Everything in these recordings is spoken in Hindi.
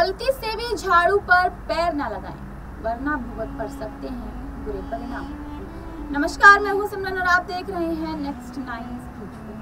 गलती से भी झाड़ू पर पैर न लगाएं, वरना भुगत पड़ सकते हैं बुरे परिणाम। नमस्कार, मैं हूं सिमरन और आप देख रहे हैं नेक्स्ट 9 भोजपुरी।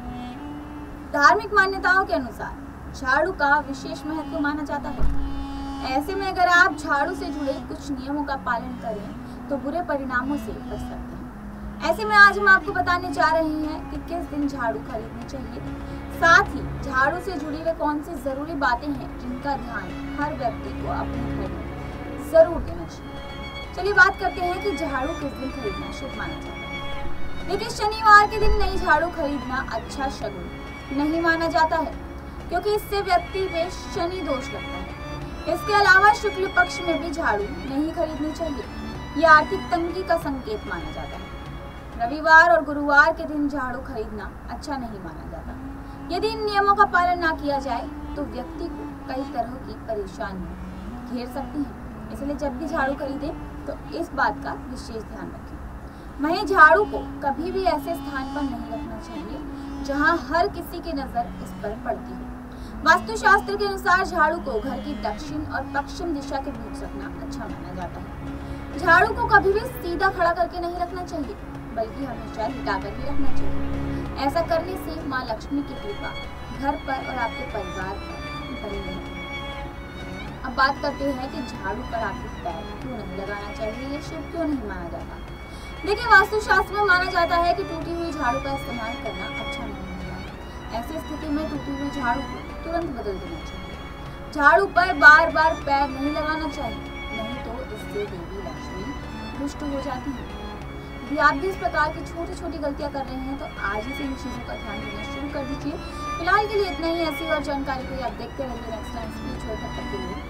धार्मिक मान्यताओं के अनुसार झाड़ू का विशेष महत्व माना जाता है। ऐसे में अगर आप झाड़ू से जुड़े कुछ नियमों का पालन करें तो बुरे परिणामों से बच सकते हैं। ऐसे में आज हम आपको बताने जा रहे हैं कि किस दिन झाड़ू खरीदनी चाहिए, साथ ही झाड़ू से जुड़ी वे कौन सी जरूरी बातें हैं जिनका ध्यान हर व्यक्ति को अपने घर में जरूर देना चाहिए। चलिए बात करते हैं कि झाड़ू किस दिन खरीदना शुभ माना जाता है। देखिए, शनिवार के दिन नई झाड़ू खरीदना अच्छा शगुन नहीं माना जाता है, क्योंकि इससे व्यक्ति में शनि दोष लगता है। इसके अलावा शुक्ल पक्ष में भी झाड़ू नहीं खरीदनी चाहिए, यह आर्थिक तंगी का संकेत माना जाता है। रविवार और गुरुवार के दिन झाड़ू खरीदना अच्छा नहीं माना जाता। यदि इन नियमों का पालन ना किया जाए तो व्यक्ति को कई तरह की परेशानियां घेर सकती हैं। इसलिए जब भी झाड़ू खरीदें तो इस बात का विशेष ध्यान रखें। वहीं झाड़ू को कभी भी ऐसे स्थान पर नहीं रखना चाहिए जहां हर किसी की नजर इस पर पड़ती हो। वास्तुशास्त्र के अनुसार झाड़ू को घर की दक्षिण और पश्चिम दिशा के बीच रखना अच्छा माना जाता है। झाड़ू को कभी भी सीधा खड़ा करके नहीं रखना चाहिए, बल्कि हमेशा लिटाकर ही रखना चाहिए। ऐसा करने से माँ लक्ष्मी की कृपा घर पर और आपके परिवार पर बनी रहती है। अब बात करते हैं कि झाड़ू पर आखिर पैर क्यों नहीं लगाना चाहिए, ये शुभ क्यों नहीं माना जाता। देखिए, वास्तुशास्त्र में माना जाता है कि टूटी हुई झाड़ू का इस्तेमाल करना अच्छा नहीं होता। ऐसी स्थिति में टूटी हुई झाड़ू को तुरंत बदल देना चाहिए। झाड़ू पर बार बार पैर नहीं लगाना चाहिए, नहीं तो इससे देवी लक्ष्मी दुष्ट हो जाती है। यदि आप भी इस प्रकार की छोटी छोटी गलतियां कर रहे हैं तो आज ही से इन चीजों का ध्यान देना शुरू कर दीजिए। फिलहाल के लिए इतना ही। ऐसी और जानकारी के लिए आप देखते रहिए नेक्स्ट टाइम स्पीच। तब तक के लिए